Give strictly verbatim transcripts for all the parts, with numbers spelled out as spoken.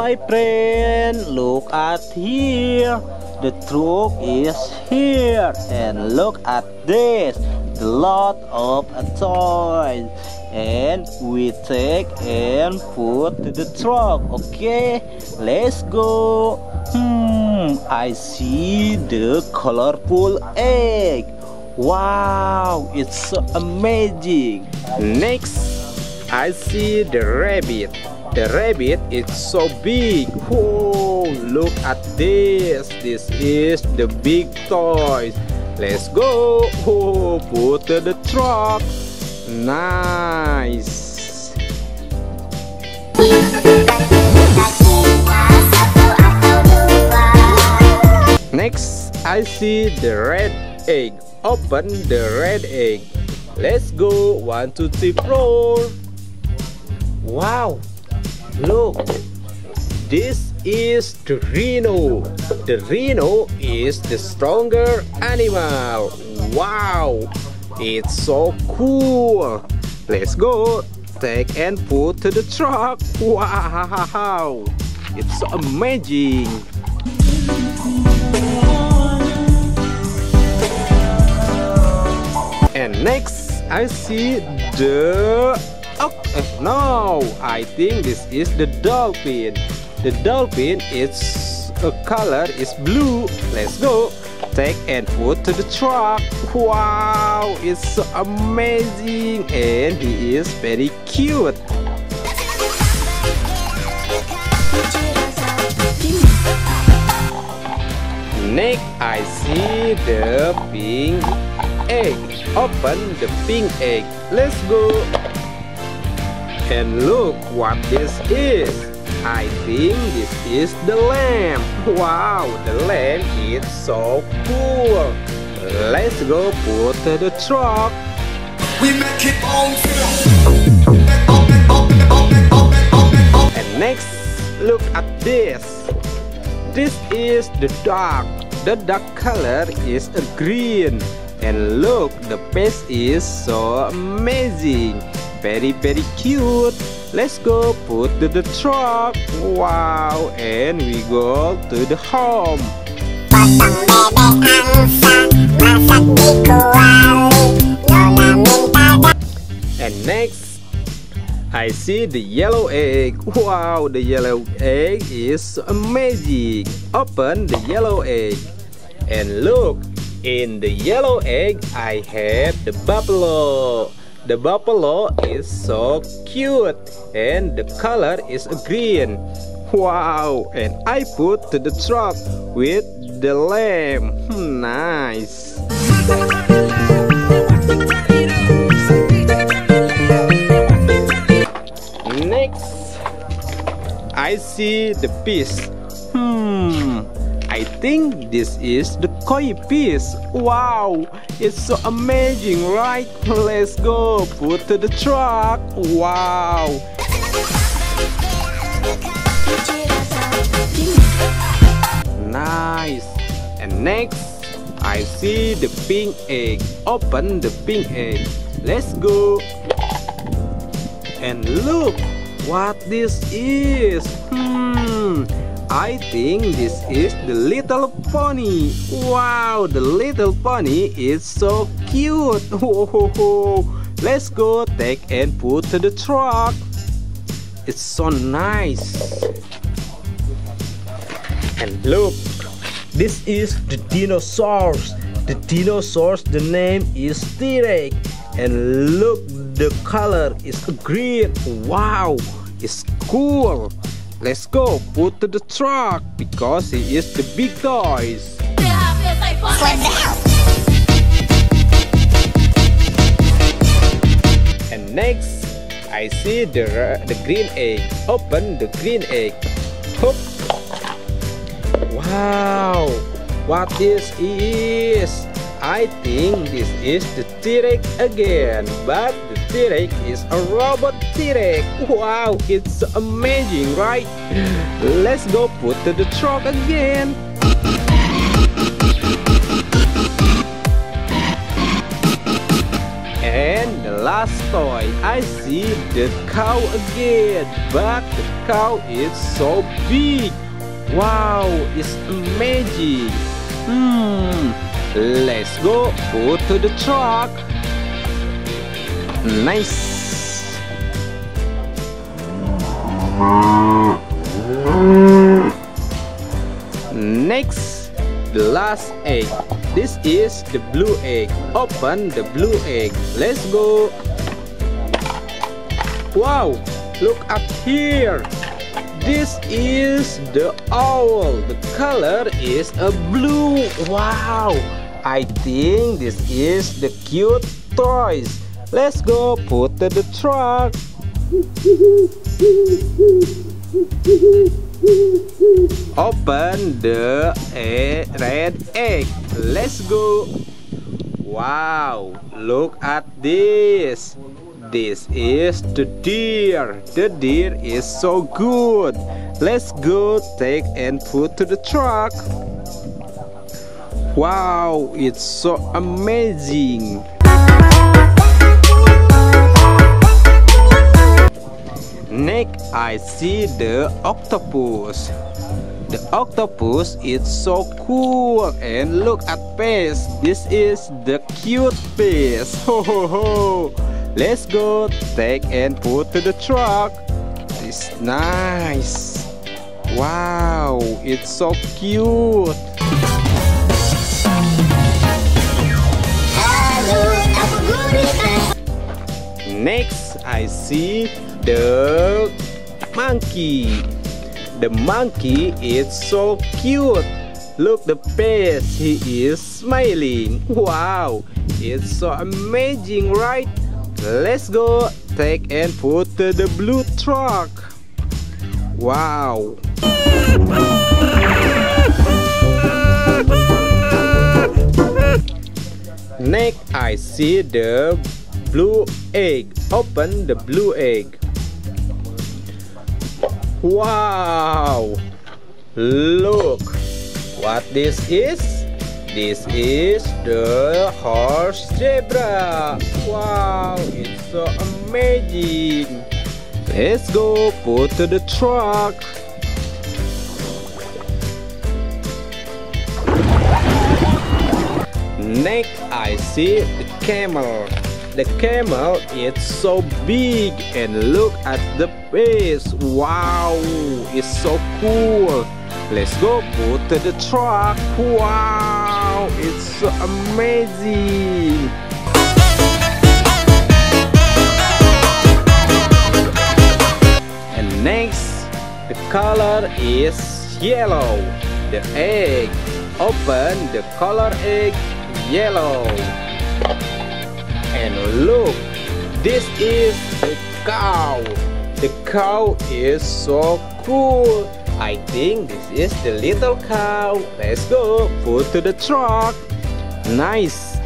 my friend, look at here. The truck is here, and look at this. A lot of toys, and we take and put to the truck. Okay, let's go. Hmm, I see the colorful egg. Wow, it's so amazing. Next, I see the rabbit. The rabbit is so big. Whoa, look at this. This is the big toys. Let's go. Whoa, put to the truck. Nice. Next, I see the red egg. Open the red egg. Let's go. One, two, three, four. Wow, look. This is the rhino. The rhino is the stronger animal. Wow, it's so cool. Let's go. Take and put to the truck. Wow, it's so amazing. And next, I see the oh, no, I think this is the dolphin. The dolphin is a color is blue. Let's go. Take and put to the truck. Wow, it's so amazing, and he is very cute. Next, I see the pink egg. Open the pink egg. Let's go. And look what this is. I think this is the lamb. Wow, the lamb is so cool. Let's go put to the truck. We make it on film. And next, look at this. This is the duck. The duck color is a green. And look, the face is so amazing. Very, very cute. Let's go put to the truck. Wow, and we go to the home. And next, I see the yellow egg. Wow, the yellow egg is amazing. Open the yellow egg. And look, in the yellow egg, I have the buffalo. The buffalo is so cute, and the color is green. Wow, and I put to the truck with the lamb. Nice. Next, I see the fish. Hmm, I think this is the koi fish. Wow, it's so amazing, right? Let's go put to the truck. Wow. Nice. And next, I see the pink egg. Open the pink egg. Let's go. And look what this is. Hmm, I think this is the little pony. Wow, the little pony is so cute. Whoa, let's go take and put to the truck. It's so nice. And look, this is the dinosaurs. The dinosaurs, the name is T-Rex. And look, the color is green. Wow, it's cool. Let's go put to the truck because he is the big toys. And next, I see the the green egg. Open the green egg. Hook. Wow, what this is? I think this is the T-Rex again, but the T-Rex is a robot T-Rex. Wow, it's amazing, right? Let's go put to the truck again. And the last toy, I see the cow again, but the cow is so big. Wow, it's amazing. Hmm, let's go put to the truck. Nice. Next, the last egg. This is the blue egg. Open the blue egg. Let's go. Wow, look up here. This is the owl. The color is a blue. Wow, I think this is the cute toys. Let's go put to the truck. Open the egg, red egg. Let's go. Wow, look at this. This is the deer. The deer is so good. Let's go take and put to the truck. Wow, it's so amazing. Next, I see the octopus. The octopus is so cool, and look at fish. This is the cute fish. Ho ho ho! Let's go take and put to the truck. It's nice. Wow, it's so cute. Next, I see the monkey. The monkey is so cute. Look the face, he is smiling. Wow, it's so amazing, right? Let's go take and put to the blue truck. Wow. Next, I see the blue egg. Open the blue egg. Wow, look what this is. This is the horse zebra. Wow, it's so amazing. Let's go put to the truck. Next, I see the camel. The camel is so big, and look at the face. Wow, it's so cool. Let's go put to the truck. Wow, it's so amazing. And next, the color is yellow. The egg. Open the color egg yellow. And look, this is the cow. The cow is so cool. I think this is the little cow. Let's go put to the truck. Nice.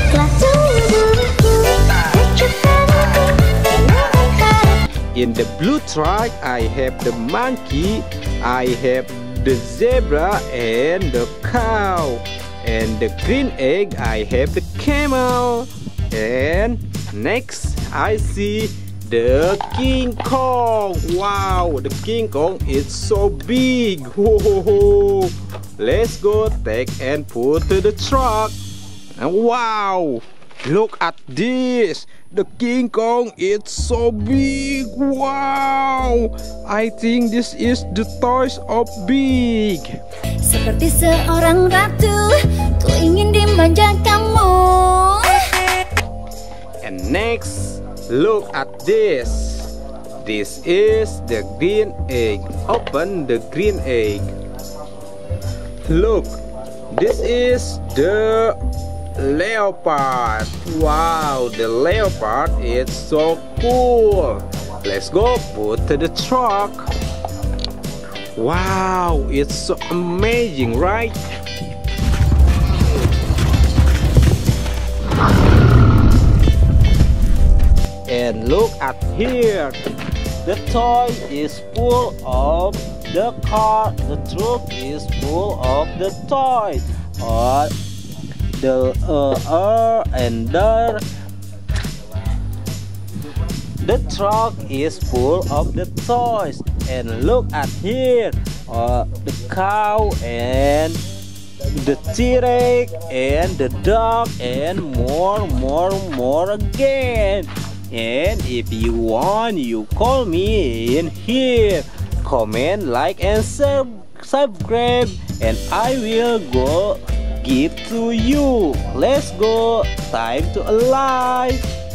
In the blue truck, I have the monkey, I have the zebra and the cow. And the green egg, I have the camel. And next, I see the King Kong. Wow, the King Kong is so big. Ho, ho, ho. Let's go take and put to the truck. And wow, look at this. The King Kong is so big. Wow, I think this is the toys of big. Seperti seorang ratu, ku ingin dimanja kamu. And next, look at this. This is the green egg. Open the green egg. Look, this is the leopard. Wow, the leopard is so cool. Let's go put to the truck. Wow, it's so amazing, right? And look at here. The toy is full of the car. The truck is full of the toys. Or the uh, uh and there The truck is full of the toys. And look at here, uh, the cow and the T-Rex and the dog and more, more, more again. And if you want, you call me in here. Comment, like, and sub subscribe, and I will go give to you. Let's go. Time to alive.